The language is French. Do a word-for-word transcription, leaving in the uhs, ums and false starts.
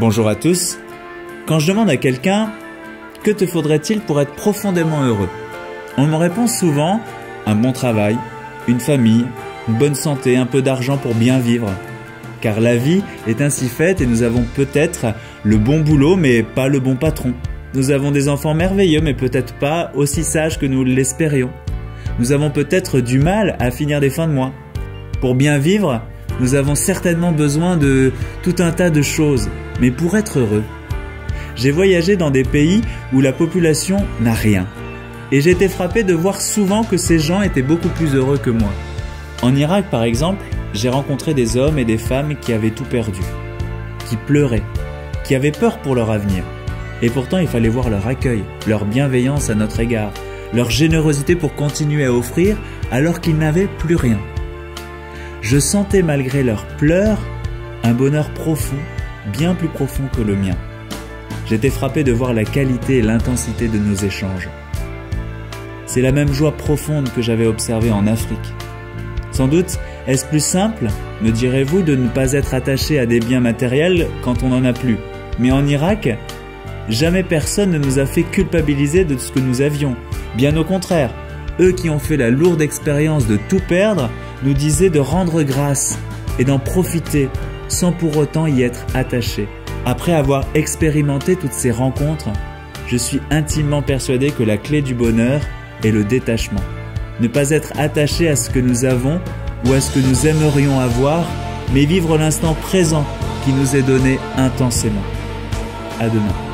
Bonjour à tous. Quand je demande à quelqu'un « Que te faudrait-il pour être profondément heureux ?» on me répond souvent « Un bon travail, une famille, une bonne santé, un peu d'argent pour bien vivre. » Car la vie est ainsi faite et nous avons peut-être le bon boulot mais pas le bon patron. Nous avons des enfants merveilleux mais peut-être pas aussi sages que nous l'espérions. Nous avons peut-être du mal à finir des fins de mois. Pour bien vivre, nous avons certainement besoin de tout un tas de choses, mais pour être heureux. J'ai voyagé dans des pays où la population n'a rien. Et j'ai été frappé de voir souvent que ces gens étaient beaucoup plus heureux que moi. En Irak, par exemple, j'ai rencontré des hommes et des femmes qui avaient tout perdu, qui pleuraient, qui avaient peur pour leur avenir. Et pourtant, il fallait voir leur accueil, leur bienveillance à notre égard, leur générosité pour continuer à offrir alors qu'ils n'avaient plus rien. Je sentais malgré leurs pleurs un bonheur profond, bien plus profond que le mien. J'étais frappé de voir la qualité et l'intensité de nos échanges. C'est la même joie profonde que j'avais observée en Afrique. Sans doute, est-ce plus simple, me direz-vous, de ne pas être attaché à des biens matériels quand on n'en a plus. Mais en Irak, jamais personne ne nous a fait culpabiliser de ce que nous avions. Bien au contraire, eux qui ont fait la lourde expérience de tout perdre, nous disaient de rendre grâce et d'en profiter sans pour autant y être attaché. Après avoir expérimenté toutes ces rencontres, je suis intimement persuadé que la clé du bonheur est le détachement. Ne pas être attaché à ce que nous avons ou à ce que nous aimerions avoir, mais vivre l'instant présent qui nous est donné intensément. À demain.